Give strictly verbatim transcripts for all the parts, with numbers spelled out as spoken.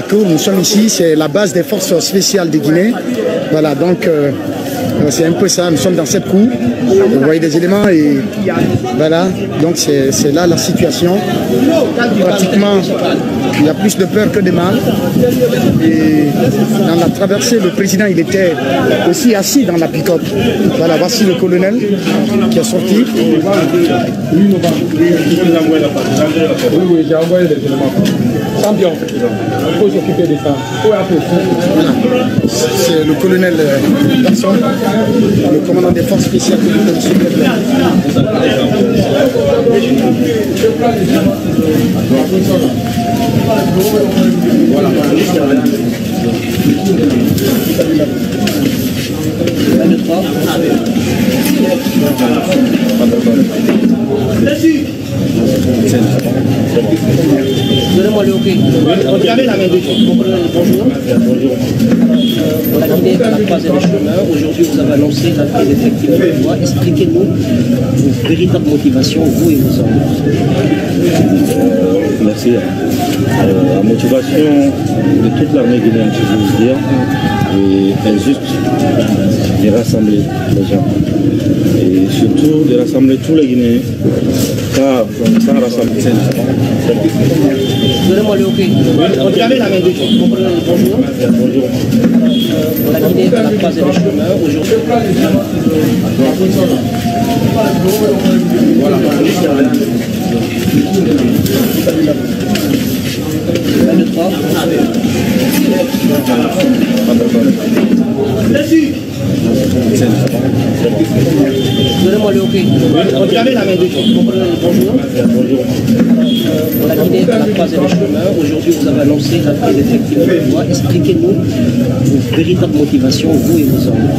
Tour, nous sommes ici, c'est la base des forces spéciales de Guinée. Voilà, donc euh, c'est un peu ça, nous sommes dans cette cour, vous voyez des éléments et voilà, donc c'est là la situation. Pratiquement, il y a plus de peur que de mal. Et dans la traversée, le président, il était aussi assis dans la pick-up. Voilà, voici le colonel qui est sorti. Oui, oui, j'ai envoyé les éléments. Champion, il faut s'occuper de ça. Voilà. C'est le colonel Garçon, le commandant des forces spéciales de l'État. Voilà. Donnez-moi le hockey. Regardez la main de bonjour. Bonjour. La Guinée est à la croisée des chemins. Aujourd'hui, vous avez annoncé la prise effective de loi. Expliquez-nous vos véritables motivations, vous et vos hommes. Merci. Euh, la motivation de toute l'armée guinéenne, je veux dire, est juste de rassembler les gens. Et surtout de rassembler tous les Guinéens, car sans rassembler, c'est Donnez-moi le hockey. Regardez la main de bonjour. Bonjour. La Guinée est à la croisée des chemins. Aujourd'hui. Voilà. Donnez-moi le hockey. Regardez la main de bonjour. Bonjour. La Guinée est à la croisée des chemins. Aujourd'hui, vous avez annoncé la prise effective de loi. Expliquez-nous vos véritables motivations, vous et vos hommes.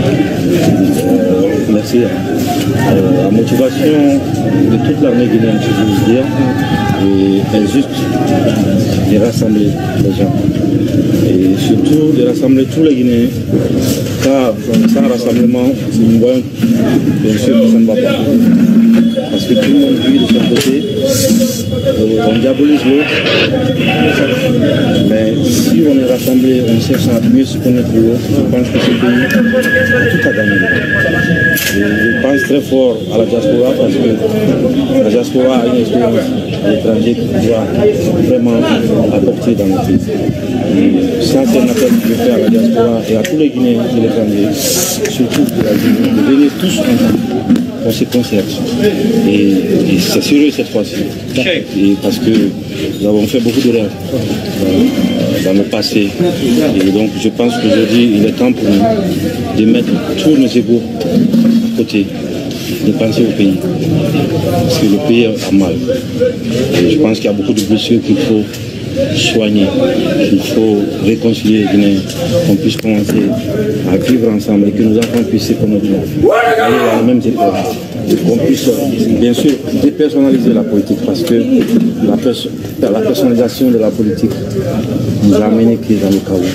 Merci. Euh, la motivation de toute l'armée guinéenne, je veux dire, est juste de rassembler les gens. Et surtout de rassembler tous les Guinéens, car sans rassemblement, nous voyons bien sûr que ça ne va pas. Parce que tout le monde vit de son côté, on diabolise l'autre, mais si on est rassemblé, on cherche à mieux se connaître l'autre, je pense que ce pays a tout à gagner. Je pense très fort à la diaspora parce que la diaspora a une expérience à l'étranger qui doit vraiment apporter dans le pays. Et ça, c'est un appel que je fais à la diaspora et à tous les Guinéens de l'étranger, surtout de la Guinée, de venir tous ensemble. On se concerte. Et, et c'est sérieux cette fois-ci. Parce que nous avons fait beaucoup d'erreurs dans, dans le passé. Et donc je pense qu'aujourd'hui, il est temps pour nous de mettre tous nos égos à côté, de penser au pays. Parce que le pays a mal. Et je pense qu'il y a beaucoup de blessures qu'il faut soigner, qu'il faut réconcilier les Guinéens, qu'on puisse commencer à vivre ensemble et que nos enfants puissent se connaître aller à la même école, qu'on puisse bien sûr dépersonnaliser la politique parce que la, perso la personnalisation de la politique nous a amené dans le chaos.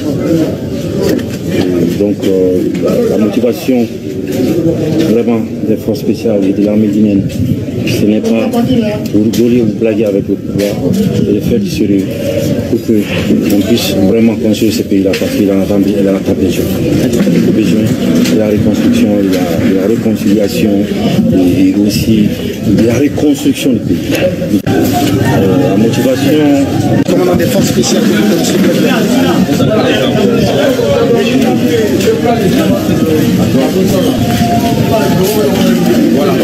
Et donc euh, la, la motivation vraiment des forces spéciales et de l'armée guinéenne, ce n'est pas pour rigoler ou blaguer avec le pouvoir, c'est de faire du sérieux pour qu'on puisse vraiment construire ce pays-là parce qu'il en a tant besoin. Il a besoin de la reconstruction, de la, de la réconciliation et, et aussi de la reconstruction du pays. Euh, la motivation... Commandant des forces spéciales de l'État. Voilà.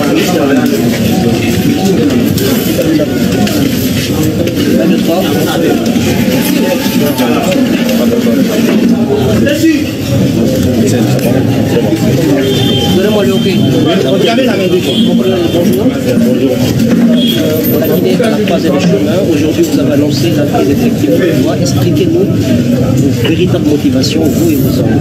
Donnez-moi le hockey. Regardez la main de bonjour. Bonjour. La Guinée est à la croisée des chemins. Aujourd'hui, vous avez annoncé la prise effective de loi. Expliquez-nous vos véritables motivations, vous et vos hommes.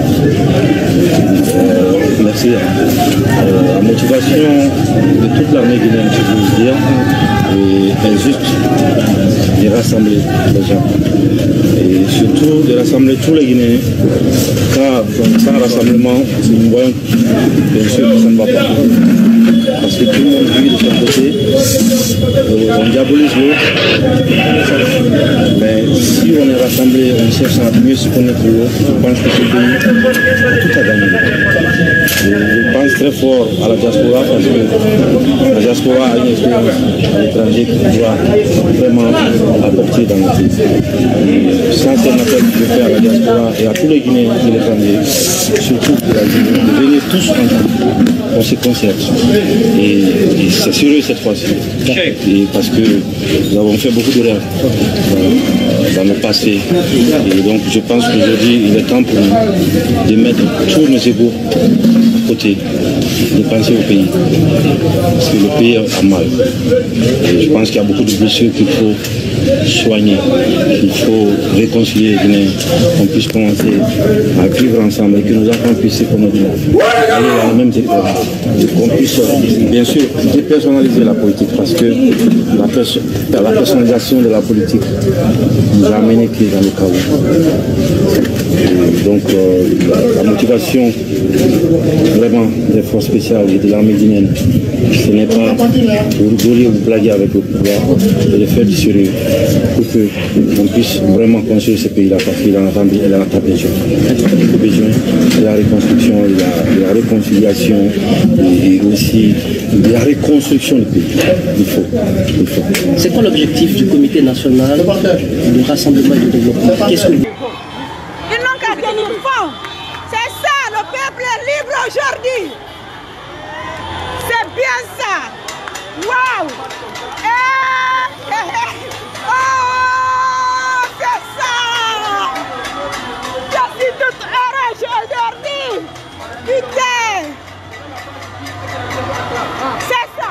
Merci. Euh, la motivation de toute l'armée guinéenne, je veux dire, est juste de rassembler les gens. Et surtout de rassembler tous les Guinéens, car sans rassemblement, nous voyons bien sûr que ça ne va pas. Parce que tout le monde vit de son côté, on diabolise l'autre, mais si on est rassembler, on cherche à mieux se connaître. Je pense que ce pays a tout à gagner. Je pense très fort à la diaspora parce que la diaspora a une expérience à l'étranger qui doit vraiment apporter dans le pays. Ça, c'est un appel que je fais à la diaspora et à tous les Guinéens de l'étranger, surtout de la Guinée, de venir tous ensemble, on se concerte. Et, et c'est sérieux cette fois-ci. Parce que nous avons fait beaucoup d'erreurs dans le passé. Et donc je pense qu'aujourd'hui, il est temps pour nous de mettre tous nos égos à côté, de penser au pays. Parce que le pays a mal. Et je pense qu'il y a beaucoup de blessures qu'il faut soigner, qu'il faut réconcilier les Guinéens, qu'on puisse commencer à vivre ensemble et que nos enfants puissent se connaître, aller dans les mêmes écoles, qu'on puisse bien sûr dépersonnaliser la politique parce que la, perso la personnalisation de la politique nous a amené qui est dans le chaos. Et donc euh, la, la motivation vraiment des forces spéciales et de l'armée guinéenne, ce n'est pas pour rigoler ou blaguer avec le pouvoir, mais de faire du sérieux pour qu'on puisse vraiment construire ce pays-là parce qu'il en a tant besoin. besoin de la reconstruction, de la, de la réconciliation et, et aussi de la reconstruction du pays. Il faut. Il faut. C'est quoi l'objectif du comité national du rassemblement et du développement? Qu'est-ce que vous... Ils n'ont qu'à tenir fond. C'est ça, le peuple est libre aujourd'hui. C'est bien ça. Waouh! Eh, eh, eh. Oh, c'est ça! Je suis toute heureuse aujourd'hui! Putain! C'est ça!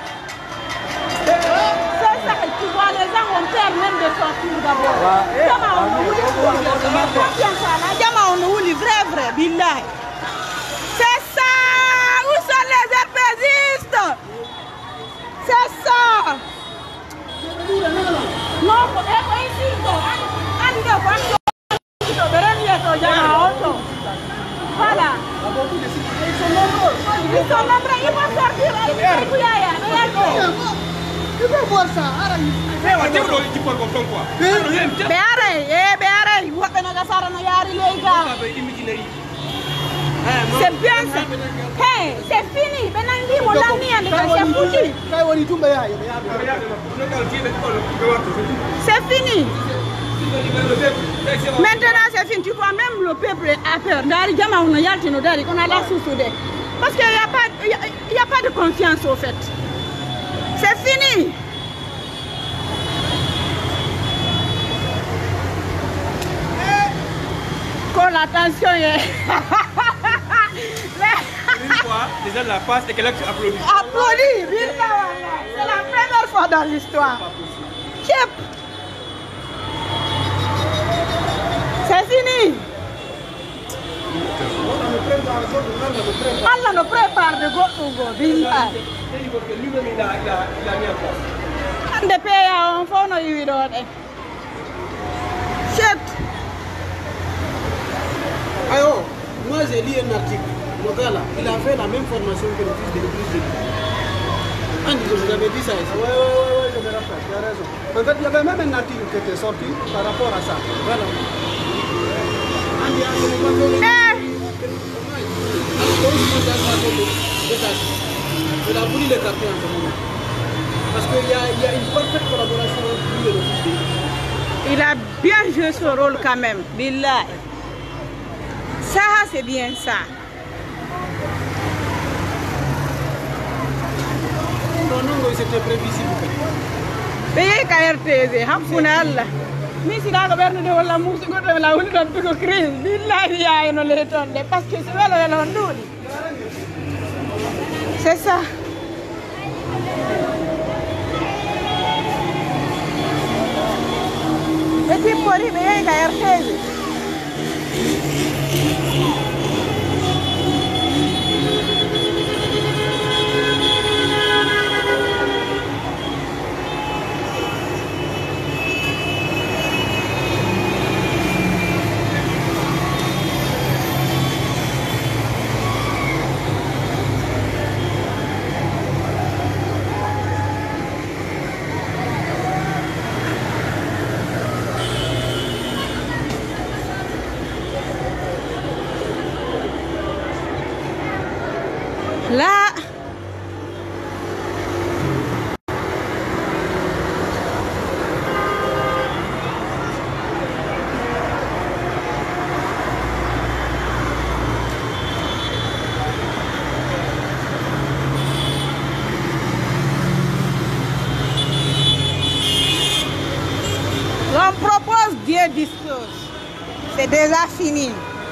C'est ça, tu vois, les gens ont peur même de sortir d'abord. Yama on ouli, vrai, vrai, billahi. C'est ça! Où sont les épésistes? C'est ça! Non, voilà. Ils sont nombreux. Ils sont nombreux. Ils vont sortir. Tu peux voir ça. Mais arrête, eh, mais arrête. C'est bien ça. Hey, c'est fini. C'est fini. Maintenant c'est fini. Tu vois même le peuple a peur. On a la sous-soudée. Parce qu'il n'y a pas, il n'y a pas de confiance au fait. C'est fini. Quand l'attention est... Une fois, les gens la passent et quelqu'un applaudit. Applaudit, c'est la première fois dans l'histoire. C'est fini. Allah nous prépare de Gotogo, Billah. Lui-même, il a mis en place. On paye à un fond, on y va. Chef. Alors, moi j'ai lu un article. Le gars là, il a fait la même formation que le fils de l'église de Dieu. Andy, je vous avais dit ça ici. Oui, oui, oui, je me rappelle, tu as raison. En fait, il y avait même un article qui était sorti par rapport à ça. Voilà. Andy, on ne va pas il a voulu l'écarter en ce moment. Parce qu'il y, y a une parfaite collaboration entre lui et le fils de Dieu. Il a bien joué son rôle quand même. Billah. Ça, c'est bien ça. Non, non, c'était prévisible. Payez K R T Z, Hampounal. Mais si la gouverne de la musique, la roule d'un peu de crise. Billah, il y a une lettre. Parce que c'est là le nom. C'est ça. Et puis, pour y aller, K R T Z. C'est déjà fini.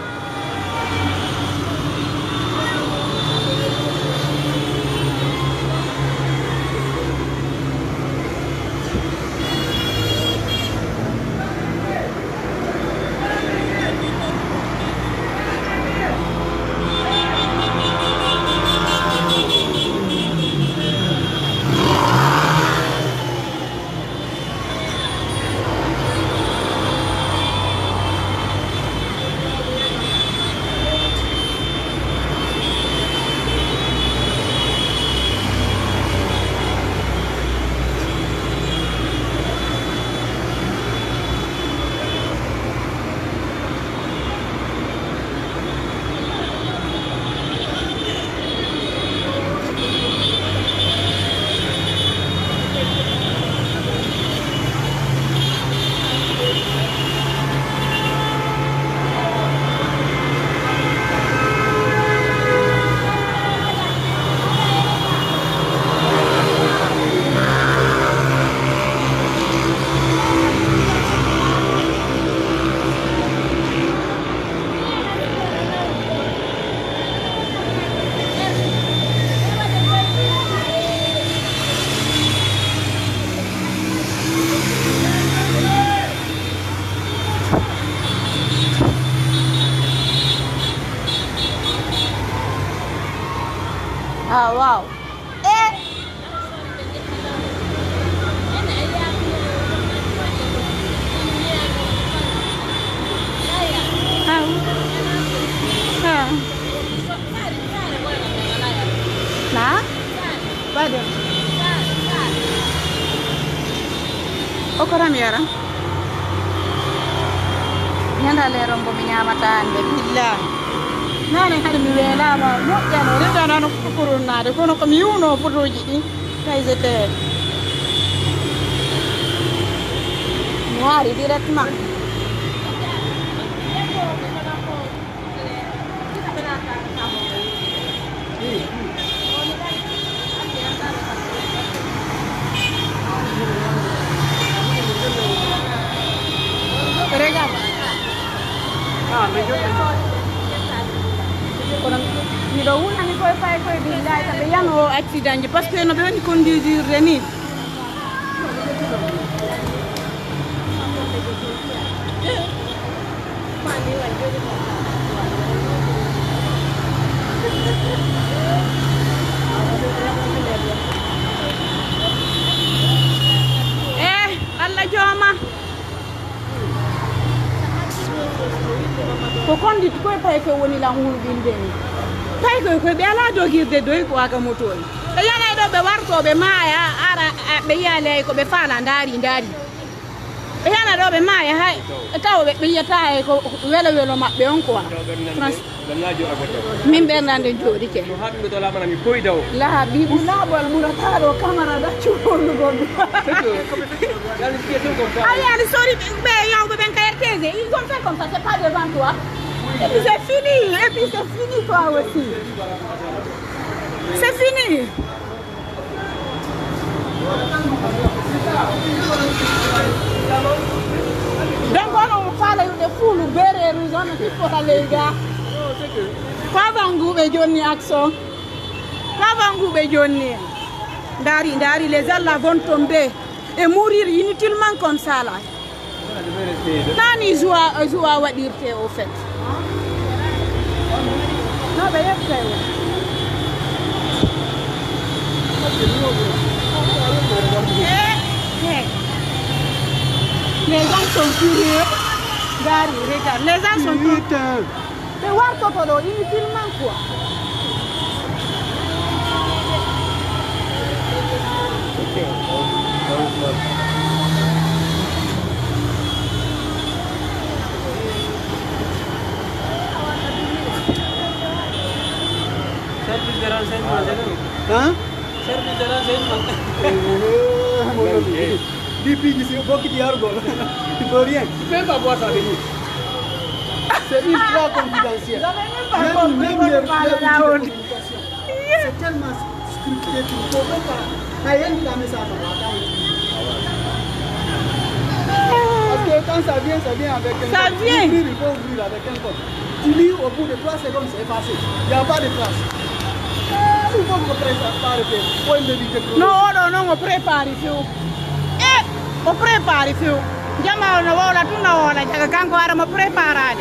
Ah, wow. Eh. Ah. Ah. Nah? Bado. Okora miara. Nyanda le rombo minyamata ande billah. Nane hadi mi wela ma mo jano re jano no kuruna de kono ko mi uno fotoji di kaisete noiri directement regarde ah mais je mi do wona ni koy fay koy billahi tabe yano accident parce que no be woni conduire reni eh alla joma ko kondi koy fay ko woni la ngul bindeni tay ko ko be ala dogirde doy ko aga moto e yana do be warto be maya ara be yale ko be fala ndari ndari e yana do be maya hay taw be be yata ko welo welo mabbe on ko min bernande jodi ke no habbe to la bana mi koy daw la bi bu la bol mu ta do camera da ci wonu gondo allez allez sorry be yow be ben kayertese ils ont fait comme ça c'est pas devant toi. Et puis c'est fini, et puis c'est fini toi aussi. C'est fini. Donc on parle de fou, le béré, nous on est pour les gars. Pas vangou be Johnny Axon. Pas vangou be Johnny. Dari, dari, les ailes vont tomber et mourir inutilement comme ça là. Nani joua, joua wa dirte au fait. Non, mais il y a les gens sont furieux. Gary, regarde, les gens sont furieux. Mais voir Totoro, inutilement quoi. service de renseignement. Hein? Service de renseignement. Depuis que c'est beaucoup d'argent, tu peux rien. Tu peux pas boire ça de nous. C'est ultra confidentiel. Même, même les communications. C'est tellement scripté que tu ne peux pas. Rien de la message. Ok. quand ça vient, ça vient avec un Ça code. vient. Ouvrir, il faut ouvrir avec un code. Tu lis au bout de trois secondes, c'est effacé. Il n'y a pas de trace. Il faut que vous préparez. Faut éviter de Non, non, non, on prépare ici. Eh, on prépare ici. Jama na wala tu na wala jaga kanko ara mo preparade.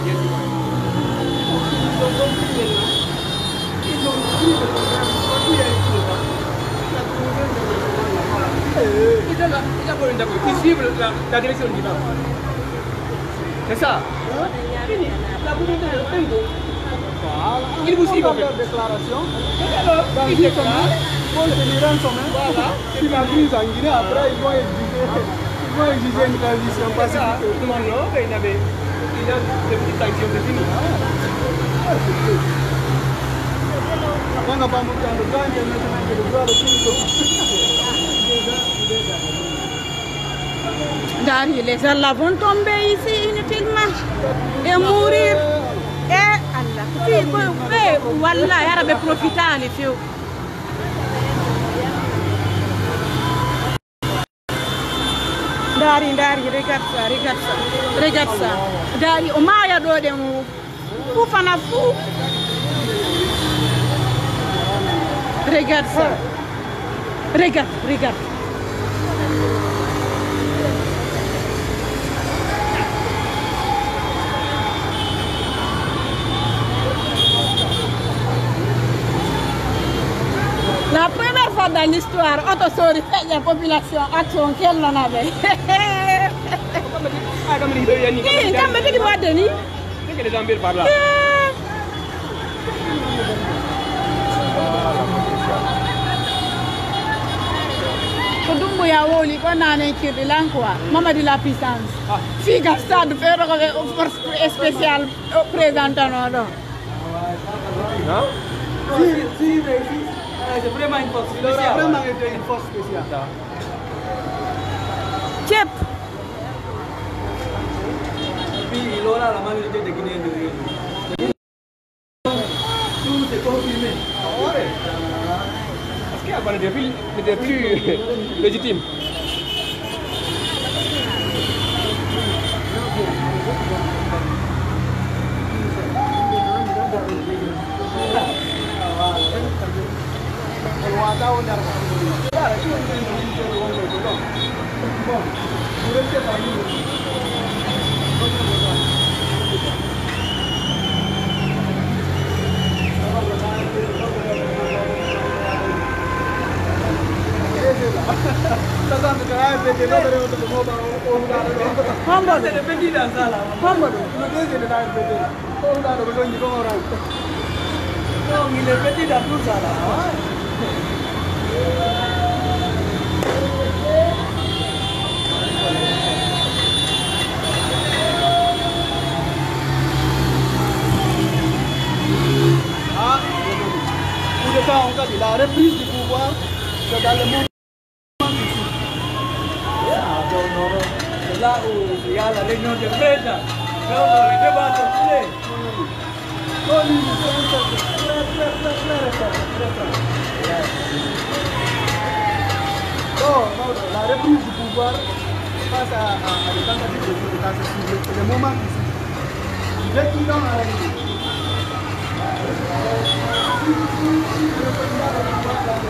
Ils suivent la, la direction du vent. C'est ça. Ils vous suivent en fait. déclaration. Alors, ils déclarent. Ils vont tenir un sommet. Voilà. Si la crise en Guinée, après, ils vont exiger, ils vont exiger une transition C'est ça. pacifique. Tout le monde, non, il avait. Il a des petites sanctions définies. On n'a pas monté en le temps, il y a maintenant que le droit de tout. Dari, les Allah vont tomber ici inutilement et mourir. Eh Allah, si, eh, wallah, il y a des profitants, les filles. Dari, Dari, regarde ça, regarde ça, regarde ça. Dari, au Maya do de mou. Fou fana fou. Regarde ça. Regarde, regarde. La première fois dans l'histoire, on te saurait la population action qu'elle en avait. Ah, comme il veut y aller. Qui quand même dit moi Denis. C'est que les gens par là. Kodumbu ya woli ko nane kirdi lankwa mama di la puissance. Figa stade faire force spéciale présentant non. Non? Si, si, réussit. C'est vraiment une force spéciale. Il aura vraiment été une force spéciale. Chep. Puis il aura la majorité des Guinéens de réunir. Tout c'est confirmé. Parce qu'avant, il était plus, il était plus légitime. Il est petit dans tout ça là. Ah, coup d'état en cas de la reprise du pouvoir, c'est dans le monde. C'est là où il y a la réunion de président. Là où le débat se fait. Oh, la reprise du pouvoir face à, à, à des tentatives de l'État, c'est le moment ici. Je vais tout dans la réunion.